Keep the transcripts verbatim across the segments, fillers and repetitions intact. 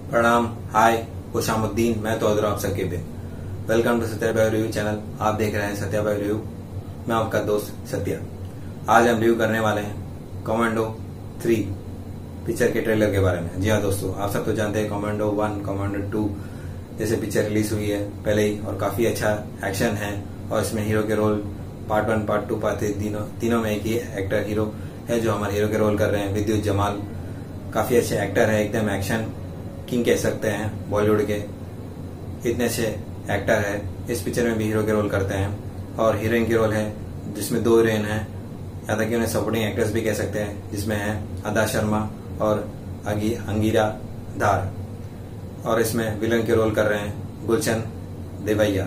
प्रणाम, हाय, खुशामुद्दीन। मैं तो आप सबके पे वेलकम टू सत्या भाई रिव्यू चैनल। आप देख रहे हैं सत्या भाई रिव्यू। मैं आपका दोस्त सत्या। आज हम रिव्यू करने वाले हैं कमांडो थ्री पिक्चर के ट्रेलर के बारे में। जी हाँ दोस्तों, आप सब तो जानते हैं कमांडो वन, कमांडो टू जैसे पिक्चर रिलीज हुई है पहले ही, और काफी अच्छा एक्शन है। और इसमें हीरो के role part one, part two, part three तीनों तीनों में एक ही एक्टर हीरो है जो हमारे हीरो के रोल कर रहे हैं, विद्युत जमाल। काफी अच्छे एक्टर है, एकदम एक्शन किंग कह सकते हैं बॉलीवुड के। इतने अच्छे एक्टर है, इस पिक्चर में भी हीरो के रोल करते हैं। और हीरोइन के रोल है जिसमें दो हीरोइन है, या तक कि उन्हें सपोर्टिंग एक्ट्रेस भी कह सकते हैं, जिसमें है अदा शर्मा और अंगिरा धार। और इसमें विलन के रोल कर रहे हैं गुलशन देवैया।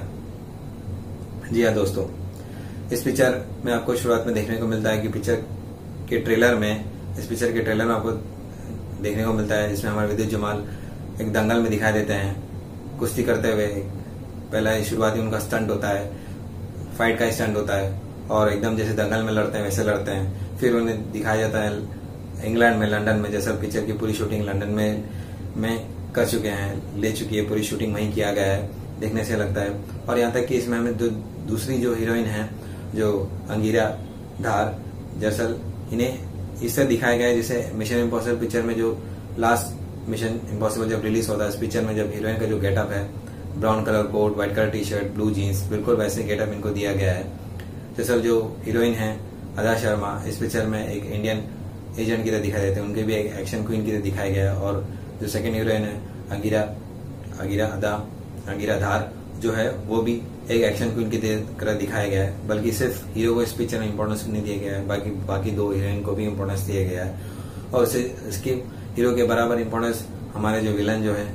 जी हाँ दोस्तों, इस पिक्चर में आपको शुरुआत में देखने को मिलता है कि पिक्चर के ट्रेलर में इस पिक्चर के ट्रेलर में आपको देखने को मिलता है जिसमें हमारे विद्युत जमाल एक दंगल में दिखाई देते हैं कुश्ती करते हुए। पहला शुरुआती उनका स्टंट होता है, फाइट का स्टंट होता है, और एकदम जैसे दंगल में लड़ते हैं वैसे लड़ते हैं। फिर उन्हें दिखाया जाता है इंग्लैंड में, लंदन में, जैसा पिक्चर की पूरी शूटिंग लंदन में में कर चुके हैं, ले चुकी है पूरी शूटिंग, वहीं किया गया है, देखने से लगता है। और यहाँ तक कि इसमें हमें दूसरी जो हीरोइन है जो अंगिरा धार, दरअसल इन्हें इस तरह दिखाया गया है जैसे मिशन इम्पॉसिबल पिक्चर में जो लास्ट मिशन इम्पॉसिबल जब रिलीज होता है, इस पिक्चर में जब हीरोइन का जो गेटअप है, brown colour coat, white colour T shirt, blue jeans, बिल्कुल वैसे गेटअप इनको दिया गया है। दरअसल जो हीरोइन है अदा शर्मा, इस पिक्चर में एक इंडियन एजेंट की तरह दिखाई देते हैं, उनके भी एक एक्शन क्वीन की तरह दिखाया गया है। और जो सेकंड हीरोइन है अंगिरा अंगिरा अदा अंगिरा धार जो है, वो भी एक एक्शन क्वीन की तरह दिखाया गया है। बल्कि सिर्फ हीरो को इस पिक्चर में इम्पोर्टेंस नहीं दिया गया है, बाकी बाकी दो हीरोइन को भी इम्पोर्टेंस दिया गया है। और इसे इसके हीरो के बराबर इम्पोर्टेंस हमारे जो विलन जो है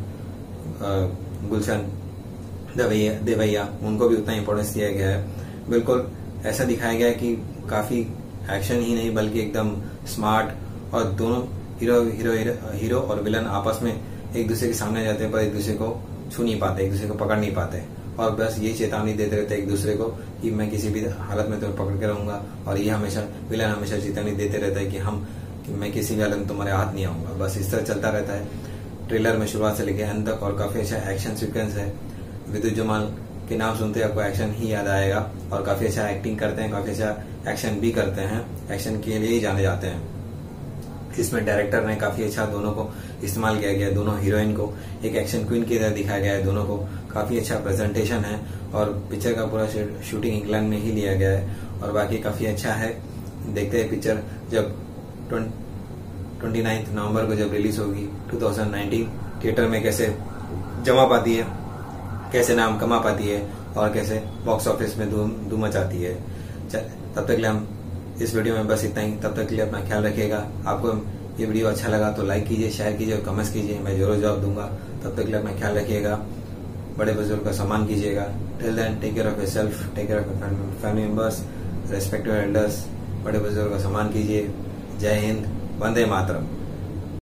गुलशन देवैया देवैया उनको भी उतना इम्पोर्टेंस दिया गया है। बिल्कुल ऐसा दिखाया गया है कि काफी एक्शन ही नहीं बल्कि एकदम स्मार्ट, और दोनों हीरो हीरो हीरो और विलन आपस में एक दूसरे के सामने जाते हैं पर एक दूसरे को छू नहीं पाते, एक दूसरे को पकड़ नहीं पाते, और बस यही चेतावनी देते रहते हैं एक दूसरे को कि मैं किसी भी हालत में तुम्हें पकड़ के रहूंगा। और ये हमेशा विलन हमेशा चेतावनी देते रहता है कि हम कि मैं किसी भी हालत में तुम्हारे हाथ नहीं आऊंगा। बस इस तरह चलता रहता है ट्रेलर में शुरुआत से लेकर अंत तक। और काफी अच्छा एक्शन सीक्वेंस है। विद्युत जमाल के नाम सुनते आपको एक्शन ही याद आएगा, और काफी अच्छा एक्टिंग करते हैं, काफी अच्छा एक्शन भी करते हैं, एक्शन के लिए ही जाने जाते हैं। इसमें डायरेक्टर ने काफी अच्छा दोनों को इस्तेमाल किया गया, दोनों हीरोइन को एक एक्शन क्वीन की तरह दिखाया गया है, दोनों को काफी अच्छा प्रेजेंटेशन है। और पिक्चर का पूरा शूटिंग इंग्लैंड में ही लिया गया है, और बाकी काफी अच्छा है। देखते हैं पिक्चर जब ट्वेंटी नाइन्थ नवंबर को जब रिलीज होगी टू थाउजेंड नाइनटीन, थिएटर में कैसे जमा पाती है, कैसे नाम कमा पाती है, और कैसे बॉक्स ऑफिस में धूम धूम मचाती है। तब तक के लिए हम इस वीडियो में बस इतना ही। तब तक के लिए अपना ख्याल रखिएगा। आपको ये वीडियो अच्छा लगा तो लाइक कीजिए, शेयर कीजिए और कमेंट्स कीजिए, मैं जरूर जवाब दूंगा। तब तक के लिए अपना ख्याल रखिएगा, बड़े बुजुर्ग का सम्मान कीजिएगा। Till then take care of yourself, take care of your family members, respect your elders. बड़े बुजुर्ग का सम्मान कीजिए। जय हिंद, वंदे मातरम।